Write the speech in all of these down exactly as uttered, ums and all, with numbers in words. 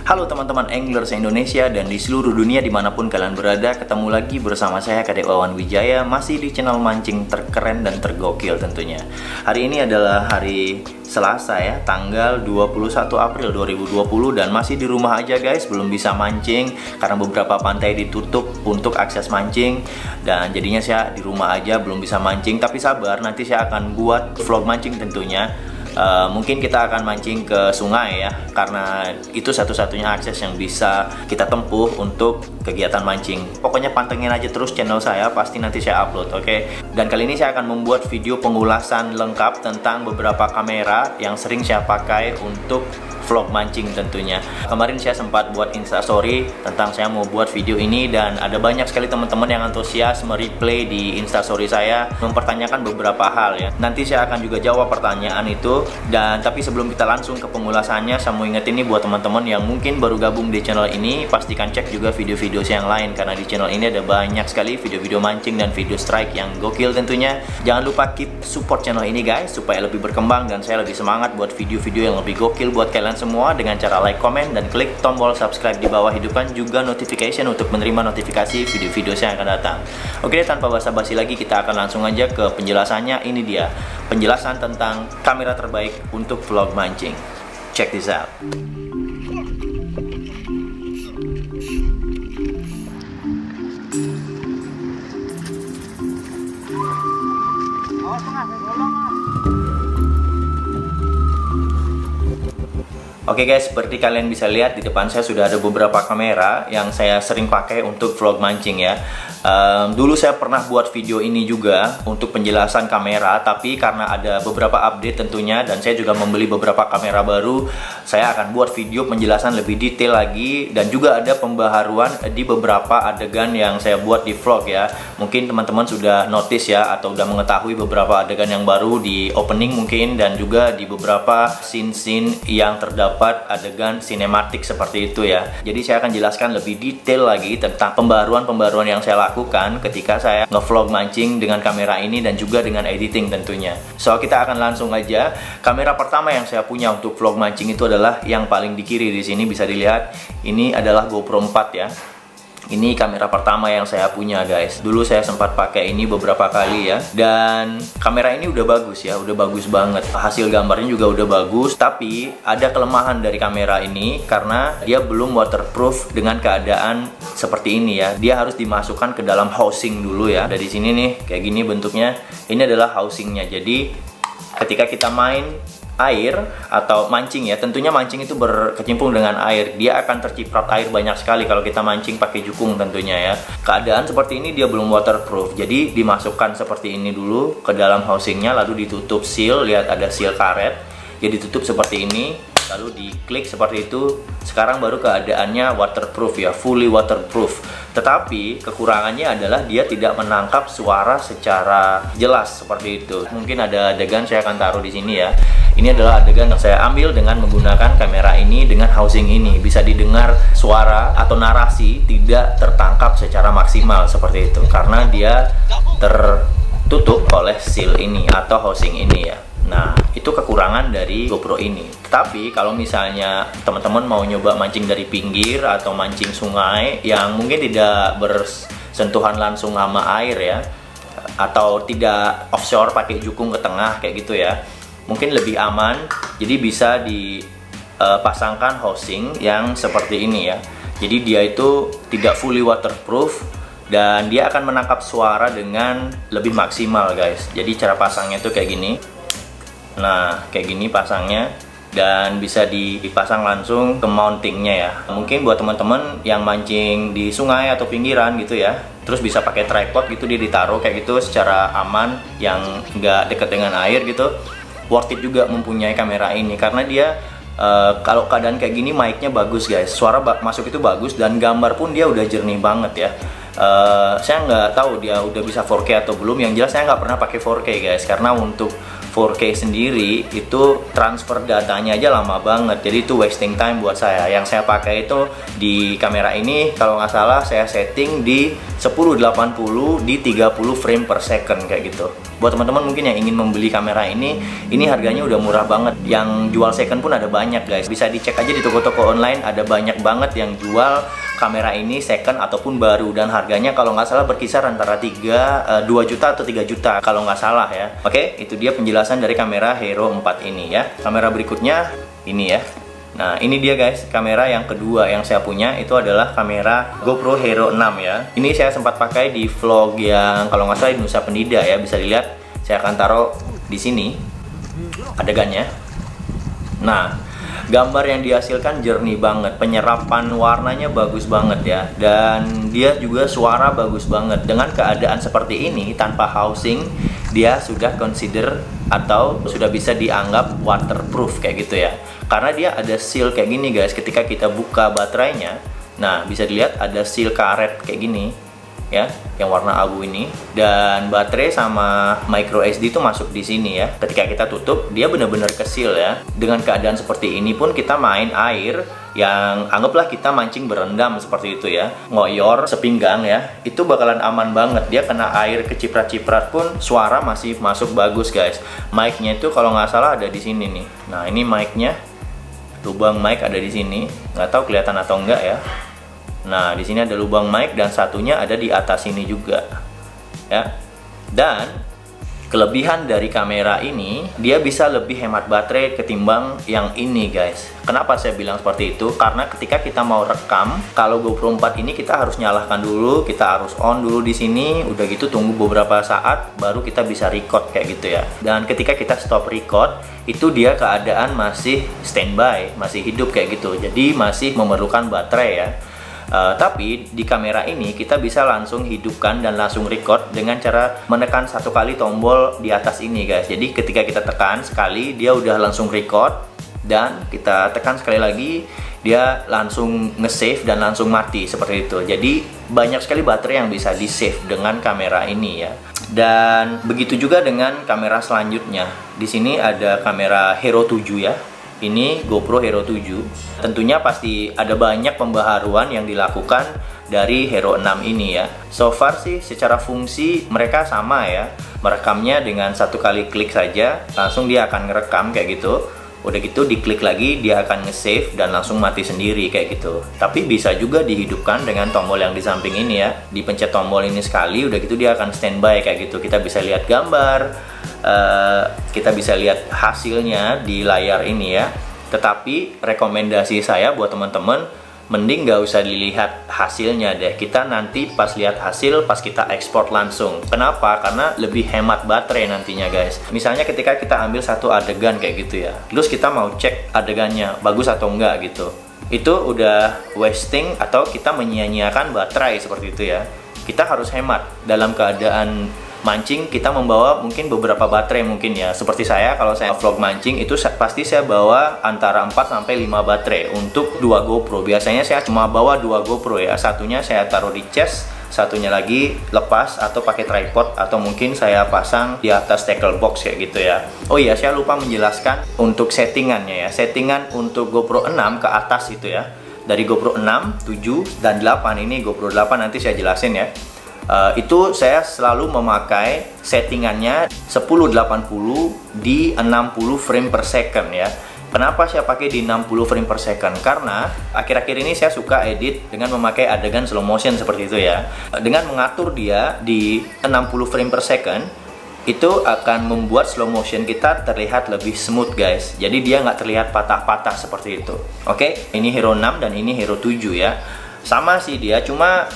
Halo teman-teman anglers Indonesia dan di seluruh dunia dimanapun kalian berada, ketemu lagi bersama saya Kadek Wawan Wijaya, masih di channel mancing terkeren dan tergokil tentunya. Hari ini adalah hari Selasa ya, tanggal dua puluh satu April dua ribu dua puluh, dan masih di rumah aja guys, belum bisa mancing karena beberapa pantai ditutup untuk akses mancing, dan jadinya saya di rumah aja belum bisa mancing. Tapi sabar, nanti saya akan buat vlog mancing tentunya. Uh, mungkin kita akan mancing ke sungai ya, karena itu satu-satunya akses yang bisa kita tempuh untuk kegiatan mancing. Pokoknya pantengin aja terus channel saya, pasti nanti saya upload, oke? Okay? Dan kali ini saya akan membuat video pengulasan lengkap tentang beberapa kamera yang sering saya pakai untuk vlog mancing tentunya. Kemarin saya sempat buat instastory tentang saya mau buat video ini, dan ada banyak sekali teman-teman yang antusias mereplay di instastory saya mempertanyakan beberapa hal ya. Nanti saya akan juga jawab pertanyaan itu, dan tapi sebelum kita langsung ke pengulasannya, saya mau ingetin nih buat teman-teman yang mungkin baru gabung di channel ini, pastikan cek juga video-video saya yang lain, karena di channel ini ada banyak sekali video-video mancing dan video strike yang gokil tentunya. Jangan lupa keep support channel ini guys, supaya lebih berkembang dan saya lebih semangat buat video-video yang lebih gokil buat kalian semua, dengan cara like, komen, dan klik tombol subscribe di bawah. Hidupkan juga notification untuk menerima notifikasi video-video saya yang akan datang. Oke, tanpa basa-basi lagi, kita akan langsung aja ke penjelasannya. Ini dia penjelasan tentang kamera terbaik untuk vlog mancing. Check this out. Oke okay guys, seperti kalian bisa lihat di depan saya sudah ada beberapa kamera yang saya sering pakai untuk vlog mancing ya. Um, dulu saya pernah buat video ini juga untuk penjelasan kamera, tapi karena ada beberapa update tentunya, dan saya juga membeli beberapa kamera baru, saya akan buat video penjelasan lebih detail lagi, dan juga ada pembaharuan di beberapa adegan yang saya buat di vlog ya. Mungkin teman-teman sudah notice ya, atau udah mengetahui beberapa adegan yang baru di opening mungkin, dan juga di beberapa scene-scene yang terdapat adegan sinematik seperti itu ya. Jadi saya akan jelaskan lebih detail lagi tentang pembaruan-pembaruan yang saya lakukan ketika saya ngevlog mancing dengan kamera ini, dan juga dengan editing tentunya. So kita akan langsung aja. Kamera pertama yang saya punya untuk vlog mancing itu adalah yang paling di kiri di sini, bisa dilihat. Ini adalah GoPro empat ya. Ini kamera pertama yang saya punya guys. Dulu saya sempat pakai ini beberapa kali ya, dan kamera ini udah bagus ya, udah bagus banget. Hasil gambarnya juga udah bagus, tapi ada kelemahan dari kamera ini karena dia belum waterproof dengan keadaan seperti ini ya. Dia harus dimasukkan ke dalam housing dulu ya. Dari sini nih, kayak gini bentuknya. Ini adalah housingnya. Jadi ketika kita main air atau mancing ya, tentunya mancing itu berkecimpung dengan air, dia akan terciprat air banyak sekali kalau kita mancing pakai jukung tentunya ya. Keadaan seperti ini dia belum waterproof, jadi dimasukkan seperti ini dulu ke dalam housingnya, lalu ditutup seal, lihat ada seal karet, jadi ditutup seperti ini, lalu diklik seperti itu. Sekarang baru keadaannya waterproof ya, fully waterproof. Tetapi kekurangannya adalah dia tidak menangkap suara secara jelas seperti itu. Mungkin ada adegan, saya akan taruh di sini ya. Ini adalah adegan yang saya ambil dengan menggunakan kamera ini dengan housing ini. Bisa didengar suara atau narasi tidak tertangkap secara maksimal seperti itu, karena dia tertutup oleh seal ini atau housing ini ya. Nah, itu kekurangan dari GoPro ini. Tetapi kalau misalnya teman-teman mau nyoba mancing dari pinggir atau mancing sungai yang mungkin tidak bersentuhan langsung sama air ya, atau tidak offshore pakai jukung ke tengah kayak gitu ya, mungkin lebih aman. Jadi bisa dipasangkan uh, housing yang seperti ini ya. Jadi dia itu tidak fully waterproof, dan dia akan menangkap suara dengan lebih maksimal guys. Jadi cara pasangnya itu kayak gini. Nah, kayak gini pasangnya, dan bisa dipasang langsung ke mountingnya ya. Mungkin buat teman-teman yang mancing di sungai atau pinggiran gitu ya, terus bisa pakai tripod gitu, dia ditaruh kayak gitu secara aman, yang nggak deket dengan air gitu. Worth it juga mempunyai kamera ini, karena dia uh, kalau keadaan kayak gini mic-nya bagus guys, suara masuk itu bagus, dan gambar pun dia udah jernih banget ya. Uh, saya nggak tahu dia udah bisa four K atau belum, yang jelas saya nggak pernah pakai four K guys, karena untuk four K sendiri itu transfer datanya aja lama banget, jadi itu wasting time buat saya. Yang saya pakai itu di kamera ini kalau nggak salah saya setting di sepuluh delapan puluh di tiga puluh frame per second kayak gitu. Buat teman-teman mungkin yang ingin membeli kamera ini, ini harganya udah murah banget. Yang jual second pun ada banyak guys, bisa dicek aja di toko-toko online, ada banyak banget yang jual kamera ini second ataupun baru, dan harganya kalau nggak salah berkisar antara tiga, dua juta atau tiga juta kalau nggak salah ya. Oke, itu dia penjelasan dari kamera Hero empat ini ya. Kamera berikutnya ini ya. Nah, ini dia guys, kamera yang kedua yang saya punya itu adalah kamera GoPro Hero enam ya. Ini saya sempat pakai di vlog yang kalau nggak salah di Nusa Penida ya, bisa dilihat. Saya akan taruh di sini adegannya. Nah, gambar yang dihasilkan jernih banget, penyerapan warnanya bagus banget ya, dan dia juga suara bagus banget. Dengan keadaan seperti ini tanpa housing, dia sudah consider atau sudah bisa dianggap waterproof kayak gitu ya, karena dia ada seal kayak gini guys. Ketika kita buka baterainya, nah bisa dilihat ada seal karet kayak gini ya, yang warna abu ini, dan baterai sama micro S D itu masuk di sini ya. Ketika kita tutup, dia benar-benar kesil ya. Dengan keadaan seperti ini pun kita main air yang anggaplah kita mancing berendam seperti itu ya, ngoyor sepinggang ya, itu bakalan aman banget. Dia kena air keciprat-ciprat pun suara masih masuk bagus guys. Mic-nya itu kalau nggak salah ada di sini nih. Nah, ini mic-nya, lubang mic ada di sini. Nggak tahu kelihatan atau enggak ya. Nah, di sini ada lubang mic dan satunya ada di atas sini juga. Ya. Dan kelebihan dari kamera ini, dia bisa lebih hemat baterai ketimbang yang ini, guys. Kenapa saya bilang seperti itu? Karena ketika kita mau rekam, kalau GoPro empat ini kita harus nyalakan dulu, kita harus on dulu di sini, udah gitu tunggu beberapa saat baru kita bisa record kayak gitu ya. Dan ketika kita stop record, itu dia keadaan masih standby, masih hidup kayak gitu. Jadi masih memerlukan baterai ya. Uh, tapi di kamera ini kita bisa langsung hidupkan dan langsung record dengan cara menekan satu kali tombol di atas ini guys. Jadi ketika kita tekan sekali, dia udah langsung record, dan kita tekan sekali lagi, dia langsung nge-save dan langsung mati seperti itu. Jadi banyak sekali baterai yang bisa di-save dengan kamera ini ya. Dan begitu juga dengan kamera selanjutnya. Di sini ada kamera Hero tujuh ya. Ini GoPro Hero tujuh. Tentunya pasti ada banyak pembaharuan yang dilakukan dari Hero enam ini ya. So far sih secara fungsi mereka sama ya. Merekamnya dengan satu kali klik saja, langsung dia akan ngerekam kayak gitu. Udah gitu diklik lagi, dia akan nge-save dan langsung mati sendiri kayak gitu. Tapi bisa juga dihidupkan dengan tombol yang di samping ini ya. Dipencet tombol ini sekali, udah gitu dia akan standby kayak gitu. Kita bisa lihat gambar, uh, kita bisa lihat hasilnya di layar ini ya. Tetapi rekomendasi saya buat teman-teman, mending nggak usah dilihat hasilnya deh. Kita nanti pas lihat hasil, pas kita ekspor langsung. Kenapa? Karena lebih hemat baterai nantinya guys. Misalnya ketika kita ambil satu adegan kayak gitu ya, terus kita mau cek adegannya bagus atau enggak gitu, itu udah wasting atau kita menyia-nyiakan baterai seperti itu ya. Kita harus hemat. Dalam keadaan mancing kita membawa mungkin beberapa baterai mungkin ya. Seperti saya, kalau saya vlog mancing itu pasti saya bawa antara empat sampai lima baterai untuk dua GoPro. Biasanya saya cuma bawa dua GoPro ya. Satunya saya taruh di chest, satunya lagi lepas atau pakai tripod, atau mungkin saya pasang di atas tackle box kayak gitu ya. Oh iya, saya lupa menjelaskan untuk settingannya ya. Settingan untuk GoPro enam ke atas itu ya. Dari GoPro enam, tujuh, dan delapan, ini GoPro delapan nanti saya jelasin ya. Uh, itu saya selalu memakai settingannya sepuluh delapan puluh di enam puluh frame per second ya. Kenapa saya pakai di enam puluh frame per second? Karena akhir-akhir ini saya suka edit dengan memakai adegan slow motion seperti itu ya. Dengan mengatur dia di enam puluh frame per second, itu akan membuat slow motion kita terlihat lebih smooth guys. Jadi dia nggak terlihat patah-patah seperti itu. Oke, ini Hero enam dan ini Hero tujuh ya. Sama sih dia, cuma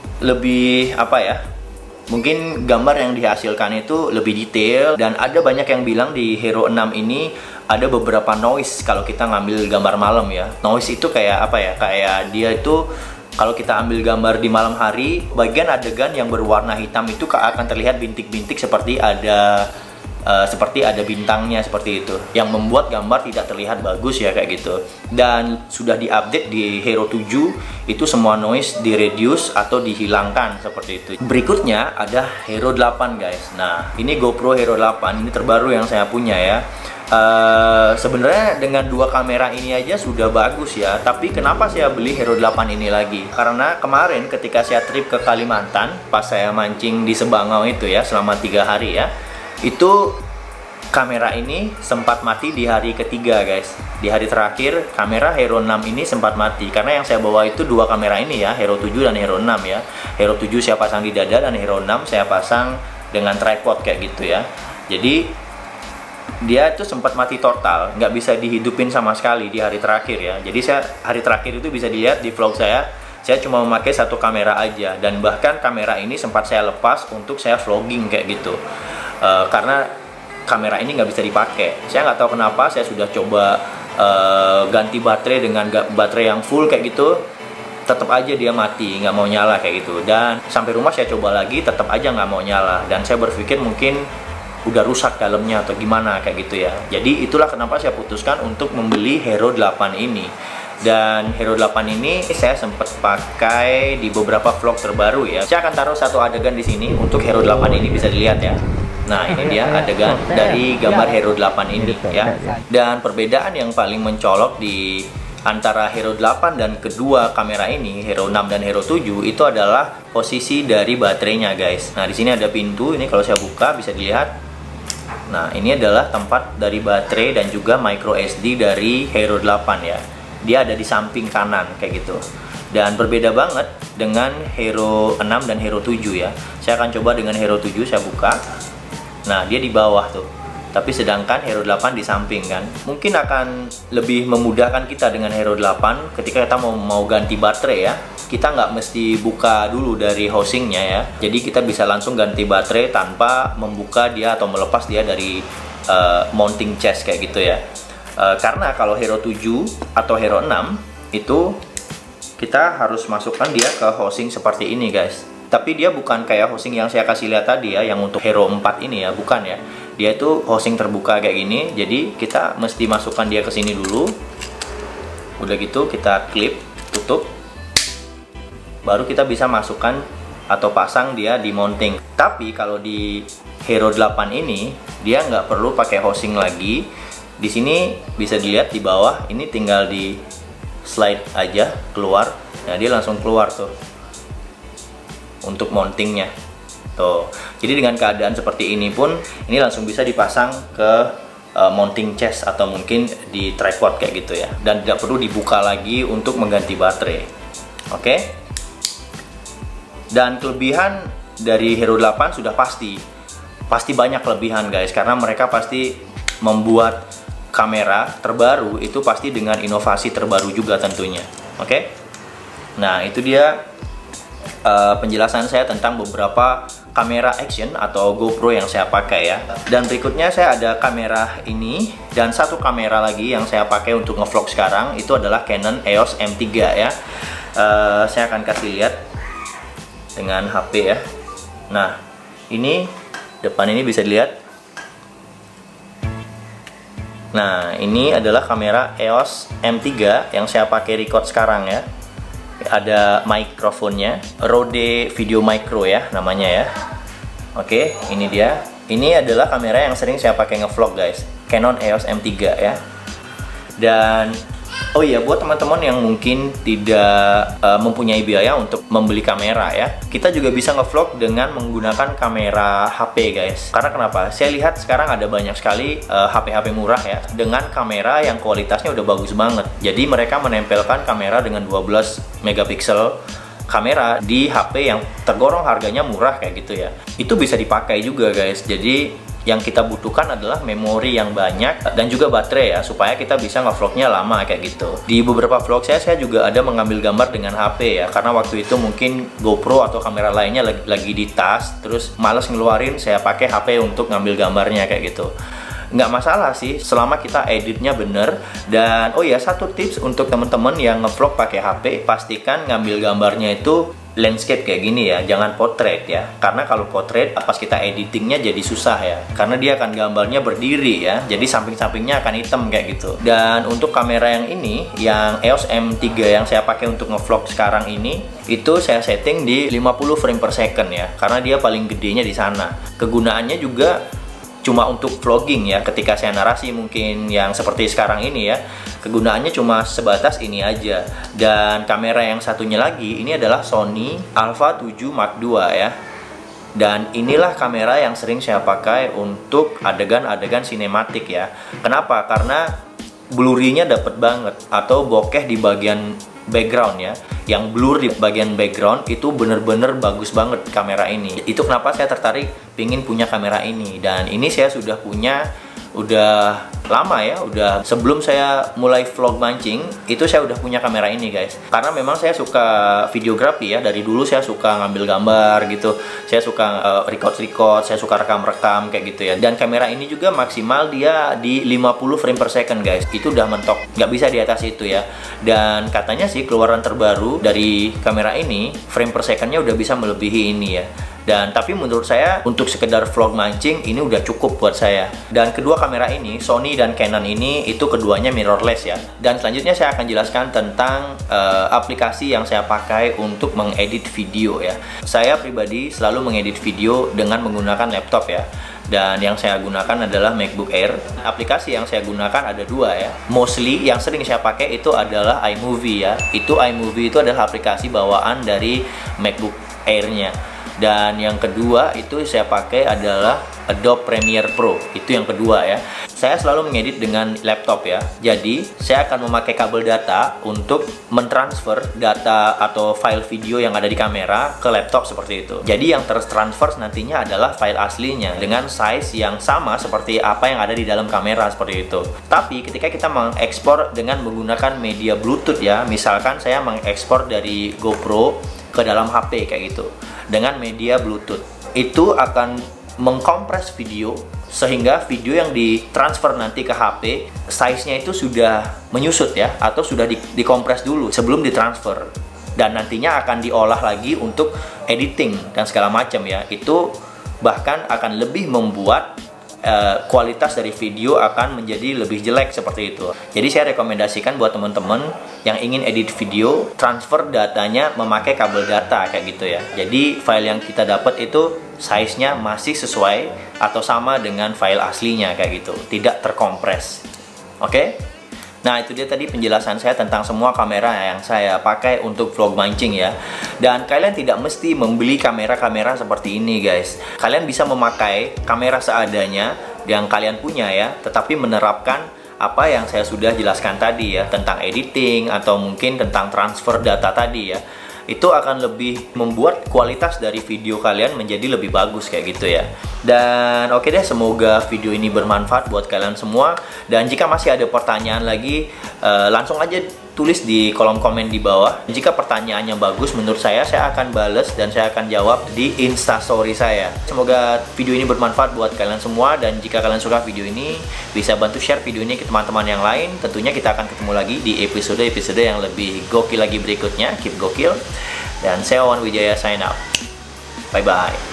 lebih apa ya, mungkin gambar yang dihasilkan itu lebih detail. Dan ada banyak yang bilang di Hero enam ini ada beberapa noise kalau kita ngambil gambar malam ya. Noise itu kayak apa ya, kayak dia itu kalau kita ambil gambar di malam hari, bagian adegan yang berwarna hitam itu akan terlihat bintik-bintik seperti ada Uh, seperti ada bintangnya seperti itu, yang membuat gambar tidak terlihat bagus ya kayak gitu. Dan sudah diupdate di Hero tujuh, itu semua noise di reduce atau dihilangkan seperti itu. Berikutnya ada Hero delapan guys. Nah ini GoPro Hero delapan, ini terbaru yang saya punya ya. Uh, sebenarnya dengan dua kamera ini aja sudah bagus ya, tapi kenapa saya beli Hero delapan ini lagi? Karena kemarin ketika saya trip ke Kalimantan, pas saya mancing di Sebangau itu ya selama tiga hari ya, itu kamera ini sempat mati di hari ketiga guys. Di hari terakhir kamera Hero enam ini sempat mati, karena yang saya bawa itu dua kamera ini ya, Hero tujuh dan Hero enam ya. Hero tujuh saya pasang di dada dan Hero enam saya pasang dengan tripod kayak gitu ya. Jadi dia itu sempat mati total, nggak bisa dihidupin sama sekali di hari terakhir ya. Jadi saya hari terakhir itu bisa dilihat di vlog saya, saya cuma memakai satu kamera aja, dan bahkan kamera ini sempat saya lepas untuk saya vlogging kayak gitu. Uh, karena kamera ini nggak bisa dipakai. Saya nggak tahu kenapa, saya sudah coba uh, ganti baterai dengan baterai yang full kayak gitu, tetap aja dia mati, nggak mau nyala kayak gitu. Dan sampai rumah saya coba lagi, tetap aja nggak mau nyala. Dan saya berpikir mungkin udah rusak dalamnya atau gimana kayak gitu ya. Jadi itulah kenapa saya putuskan untuk membeli Hero delapan ini. Dan Hero delapan ini saya sempat pakai di beberapa vlog terbaru ya. Saya akan taruh satu adegan di sini untuk Hero delapan ini, bisa dilihat ya. Nah ini dia adegan dari gambar Hero delapan ini ya. Dan perbedaan yang paling mencolok di antara Hero delapan dan kedua kamera ini, Hero enam dan Hero tujuh, itu adalah posisi dari baterainya guys. Nah di sini ada pintu, ini kalau saya buka bisa dilihat. Nah ini adalah tempat dari baterai dan juga micro S D dari Hero delapan ya. Dia ada di samping kanan kayak gitu. Dan berbeda banget dengan Hero enam dan Hero tujuh ya. Saya akan coba dengan Hero tujuh, saya buka. Nah dia di bawah tuh, tapi sedangkan Hero delapan di samping kan. Mungkin akan lebih memudahkan kita dengan Hero delapan ketika kita mau mau ganti baterai ya. Kita nggak mesti buka dulu dari housingnya ya. Jadi kita bisa langsung ganti baterai tanpa membuka dia atau melepas dia dari uh, mounting chest kayak gitu ya. Uh, karena kalau Hero tujuh atau Hero enam itu kita harus masukkan dia ke housing seperti ini guys. Tapi dia bukan kayak housing yang saya kasih lihat tadi ya, yang untuk Hero empat ini ya, bukan ya. Dia itu housing terbuka kayak gini, jadi kita mesti masukkan dia ke sini dulu. Udah gitu kita klip, tutup. Baru kita bisa masukkan atau pasang dia di mounting. Tapi kalau di Hero delapan ini, dia nggak perlu pakai housing lagi. Di sini bisa dilihat di bawah, ini tinggal di slide aja keluar. Nah dia langsung keluar tuh untuk mountingnya tuh. Jadi dengan keadaan seperti ini pun ini langsung bisa dipasang ke uh, mounting chest atau mungkin di tripod kayak gitu ya, dan tidak perlu dibuka lagi untuk mengganti baterai. Oke okay? Dan kelebihan dari Hero delapan sudah pasti pasti banyak kelebihan guys, karena mereka pasti membuat kamera terbaru itu pasti dengan inovasi terbaru juga tentunya. Oke okay? Nah itu dia Uh, penjelasan saya tentang beberapa kamera action atau GoPro yang saya pakai ya. Dan berikutnya saya ada kamera ini dan satu kamera lagi yang saya pakai untuk ngevlog sekarang, itu adalah Canon E O S M tiga ya. Uh, saya akan kasih lihat dengan H P ya. Nah ini depan ini bisa dilihat. Nah ini adalah kamera E O S M tiga yang saya pakai record sekarang ya. Ada mikrofonnya, Rode Video Micro ya namanya ya. Oke, ini dia. Ini adalah kamera yang sering saya pakai ngevlog guys, Canon E O S M tiga ya. Dan oh iya, buat teman-teman yang mungkin tidak uh, mempunyai biaya untuk membeli kamera ya, kita juga bisa ngevlog dengan menggunakan kamera H P guys. Karena kenapa? Saya lihat sekarang ada banyak sekali H P H P murah ya dengan kamera yang kualitasnya udah bagus banget. Jadi mereka menempelkan kamera dengan dua belas megapiksel kamera di H P yang tergolong harganya murah kayak gitu ya. Itu bisa dipakai juga guys. Jadi yang kita butuhkan adalah memori yang banyak dan juga baterai ya, supaya kita bisa ngevlognya lama kayak gitu. Di beberapa vlog saya, saya juga ada mengambil gambar dengan H P ya, karena waktu itu mungkin GoPro atau kamera lainnya lagi, lagi di tas, terus males ngeluarin, saya pakai H P untuk ngambil gambarnya kayak gitu. Nggak masalah sih selama kita editnya bener. Dan oh ya, satu tips untuk teman-teman yang ngevlog pakai H P, pastikan ngambil gambarnya itu landscape kayak gini ya, jangan portrait ya, karena kalau portrait pas kita editingnya jadi susah ya, karena dia akan gambarnya berdiri ya, jadi samping-sampingnya akan hitam kayak gitu. Dan untuk kamera yang ini, yang E O S M tiga yang saya pakai untuk ngevlog sekarang ini, itu saya setting di lima puluh frame per second ya, karena dia paling gedenya di sana. Kegunaannya juga cuma untuk vlogging ya, ketika saya narasi mungkin yang seperti sekarang ini ya, kegunaannya cuma sebatas ini aja. Dan kamera yang satunya lagi ini adalah Sony Alpha tujuh Mark dua ya, dan inilah kamera yang sering saya pakai untuk adegan-adegan sinematik ya. Kenapa? Karena blurry-nya dapet banget, atau bokeh di bagian background ya, yang blur di bagian background itu bener-bener bagus banget kamera ini. Itu kenapa saya tertarik pingin punya kamera ini. Dan ini saya sudah punya udah lama ya, udah sebelum saya mulai vlog mancing itu saya udah punya kamera ini guys, karena memang saya suka videografi ya, dari dulu saya suka ngambil gambar gitu, saya suka uh, record-record, saya suka rekam-rekam kayak gitu ya. Dan kamera ini juga maksimal dia di lima puluh frame per second guys, itu udah mentok, nggak bisa di atas itu ya. Dan katanya sih keluaran terbaru dari kamera ini frame per secondnya udah bisa melebihi ini ya. Dan tapi menurut saya untuk sekedar vlog mancing ini udah cukup buat saya. Dan kedua kamera ini, Sony dan Canon ini, itu keduanya mirrorless ya. Dan selanjutnya saya akan jelaskan tentang uh, aplikasi yang saya pakai untuk mengedit video ya. Saya pribadi selalu mengedit video dengan menggunakan laptop ya. Dan yang saya gunakan adalah MacBook Air. Aplikasi yang saya gunakan ada dua ya. Mostly yang sering saya pakai itu adalah iMovie ya. Itu iMovie itu adalah aplikasi bawaan dari MacBook Air-nya. Dan yang kedua itu saya pakai adalah Adobe Premiere Pro. Itu yang kedua ya. Saya selalu mengedit dengan laptop ya. Jadi saya akan memakai kabel data untuk mentransfer data atau file video yang ada di kamera ke laptop seperti itu. Jadi yang tertransfer nantinya adalah file aslinya dengan size yang sama seperti apa yang ada di dalam kamera seperti itu. Tapi ketika kita mengekspor dengan menggunakan media Bluetooth ya, misalkan saya mengekspor dari GoPro ke dalam H P kayak gitu dengan media Bluetooth, itu akan mengkompres video sehingga video yang ditransfer nanti ke H P size-nya itu sudah menyusut ya, atau sudah di dikompres dulu sebelum ditransfer, dan nantinya akan diolah lagi untuk editing dan segala macam ya. Itu bahkan akan lebih membuat Uh, kualitas dari video akan menjadi lebih jelek seperti itu. Jadi saya rekomendasikan buat teman-teman yang ingin edit video, transfer datanya memakai kabel data kayak gitu ya. Jadi file yang kita dapat itu size-nya masih sesuai atau sama dengan file aslinya kayak gitu, tidak terkompres. Oke? Okay? Nah, itu dia tadi penjelasan saya tentang semua kamera yang saya pakai untuk vlog mancing ya. Dan kalian tidak mesti membeli kamera-kamera seperti ini guys. Kalian bisa memakai kamera seadanya yang kalian punya ya, tetapi menerapkan apa yang saya sudah jelaskan tadi ya, tentang editing atau mungkin tentang transfer data tadi ya. Itu akan lebih membuat kualitas dari video kalian menjadi lebih bagus kayak gitu ya. Dan oke deh, semoga video ini bermanfaat buat kalian semua. Dan jika masih ada pertanyaan lagi, uh, langsung aja tulis di kolom komen di bawah. Jika pertanyaannya bagus menurut saya, saya akan bales dan saya akan jawab di instastory saya. Semoga video ini bermanfaat buat kalian semua, dan jika kalian suka video ini, bisa bantu share video ini ke teman-teman yang lain. Tentunya kita akan ketemu lagi di episode-episode yang lebih gokil lagi berikutnya. Keep gokil. Dan saya Wawan Wijaya sign out. Bye bye.